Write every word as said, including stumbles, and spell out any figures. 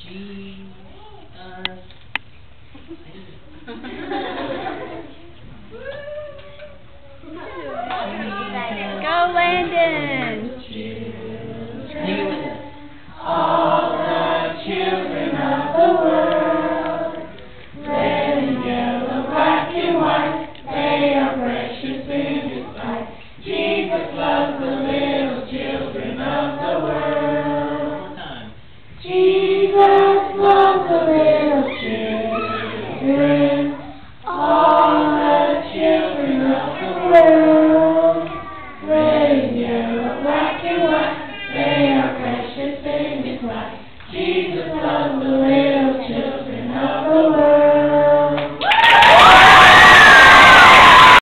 Go, Landon! All the children of the world, red and yellow, black and white, they are precious in His sight. Jesus loves the